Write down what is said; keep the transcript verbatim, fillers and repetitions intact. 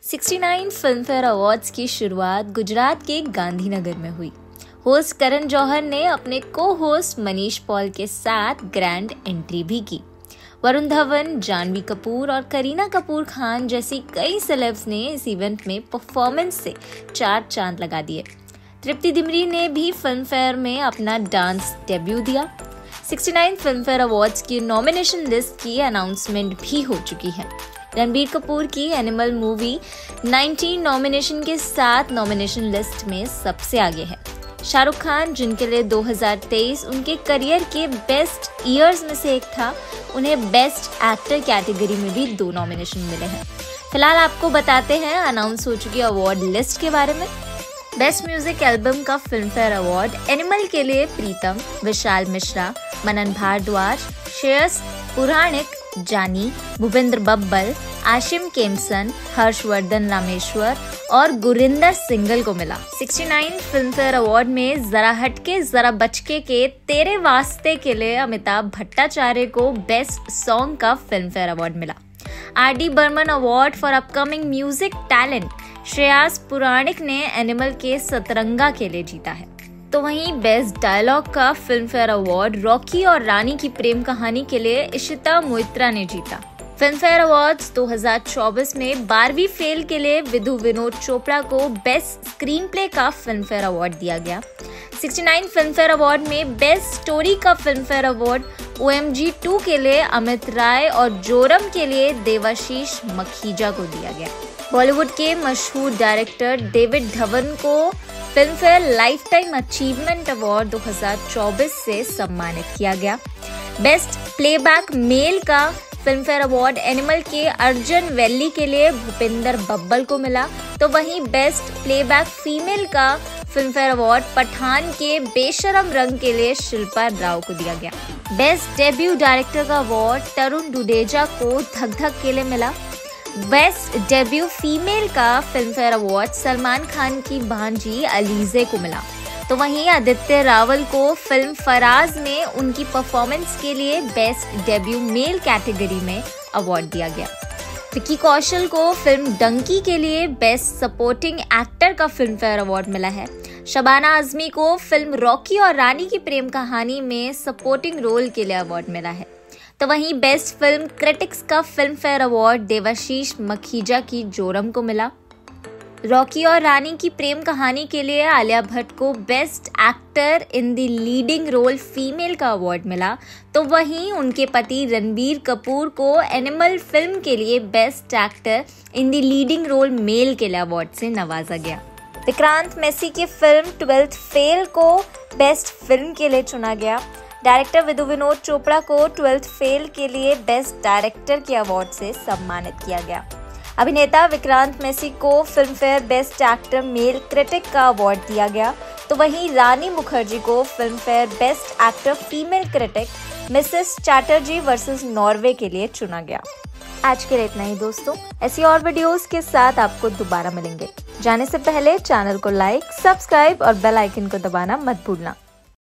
उनहत्तर Filmfare awards की शुरुआत गुजरात के गांधीनगर में हुई। होस्ट करण जौहर ने अपने को होस्ट मनीष पॉल के साथ ग्रैंड एंट्री भी की। वरुण धवन, जानवी कपूर और करीना कपूर खान जैसी कई सेलेब्स ने इस इवेंट में परफॉर्मेंस से चार चांद लगा दिए। तृप्ति डिमरी ने भी फिल्म फेयर में अपना डांस डेब्यू दिया। उनहत्तर फिल्म फेयर अवार्ड्स की नॉमिनेशन लिस्ट की अनाउंसमेंट भी हो चुकी है। रणबीर कपूर की एनिमल मूवी उन्नीस नॉमिनेशन के साथ नॉमिनेशन लिस्ट में सबसे आगे है। शाहरुख खान, जिनके लिए दो हज़ार तेईस उनके करियर के बेस्ट ईयर्स में से एक था, उन्हें बेस्ट एक्टर कैटेगरी में भी दो नॉमिनेशन मिले हैं। फिलहाल आपको बताते हैं अनाउंस हो चुकी अवार्ड लिस्ट के बारे में। बेस्ट म्यूजिक एल्बम का फिल्म फेयर अवार्ड एनिमल के लिए प्रीतम, विशाल मिश्रा, मनन भारद्वाज, श्रेयस पुराणिक, जानी, भूपेंद्र बब्बल, आशिम केमसन, हर्षवर्धन रामेश्वर और गुरिंदर सिंगल को मिला। उनहत्तर फिल्म फेयर अवार्ड में जरा हटके जरा बचके के तेरे वास्ते के लिए अमिताभ भट्टाचार्य को बेस्ट सॉन्ग का फिल्म फेयर अवार्ड मिला। R D Burman award for upcoming music talent Shreyas Puranik ने एनिमल के सतरंगा के लिए जीता है। तो वहीं बेस्ट डायलॉग का फिल्म फेयर अवार्ड रॉकी और रानी की प्रेम कहानी के लिए इशिता मोइत्रा ने जीता। फिल्म फेयर अवार्ड्स दो हज़ार चौबीस में बारहवीं फेल के लिए विधु विनोद चोपड़ा को बेस्ट स्क्रीन प्ले का फिल्म फेयर अवार्ड दिया गया। उनहत्तर फिल्म फेयर अवार्ड में बेस्ट स्टोरी का Filmfare award O M G two के लिए अमित राय और जोरम के लिए देवाशीष मखीजा को दिया गया। बॉलीवुड के मशहूर डायरेक्टर डेविड धवन को Filmfare lifetime achievement award दो हज़ार चौबीस से सम्मानित किया गया। बेस्ट प्लेबैक मेल का फिल्म फेयर अवार्ड एनिमल के अर्जुन वेल्ली के लिए भूपेंद्र बब्बल को मिला। तो वहीं बेस्ट प्लेबैक फीमेल का फिल्म फेयर अवार्ड पठान के बेशरम रंग के लिए शिल्पा राव को दिया गया। बेस्ट डेब्यू डायरेक्टर का अवार्ड तरुण दुडेजा को धक धक के लिए मिला। बेस्ट डेब्यू फीमेल का Filmfare award Salman Khan की भांजी अलीजे को मिला। तो वहीं आदित्य रावल को फिल्म फराज में उनकी परफॉर्मेंस के लिए बेस्ट डेब्यू मेल कैटेगरी में अवार्ड दिया गया। विक्की कौशल को फिल्म डंकी के लिए बेस्ट सपोर्टिंग एक्टर का फिल्म फेयर अवार्ड मिला है। शबाना आजमी को फिल्म रॉकी और रानी की प्रेम कहानी में सपोर्टिंग रोल के लिए अवार्ड मिला है। तो वहीं बेस्ट फिल्म क्रिटिक्स का Filmfare award Devashish Makhija की जोरम को मिला। रॉकी और रानी की प्रेम कहानी के लिए आलिया भट्ट को best actor in the leading role female का अवार्ड मिला। तो वहीं उनके पति रणबीर कपूर को एनिमल फिल्म के लिए best actor in the leading role male के लिए अवार्ड से नवाजा गया। विक्रांत मैसी की फिल्म ट्वेल्थ फेल को बेस्ट फिल्म के लिए चुना गया। डायरेक्टर विधु विनोद चोपड़ा को ट्वेल्थ फेल के लिए बेस्ट डायरेक्टर के अवार्ड से सम्मानित किया गया। अभिनेता विक्रांत मैसी को Filmfare best actor male critic का अवार्ड दिया गया। तो वहीं रानी मुखर्जी को Filmfare best actor female critic Mrs Chatterjee versus Norway के लिए चुना गया। आज के लिए इतना ही दोस्तों। ऐसी और वीडियोस के साथ आपको दोबारा मिलेंगे। जाने से पहले चैनल को लाइक, सब्सक्राइब और बेल आइकन को दबाना मत भूलना।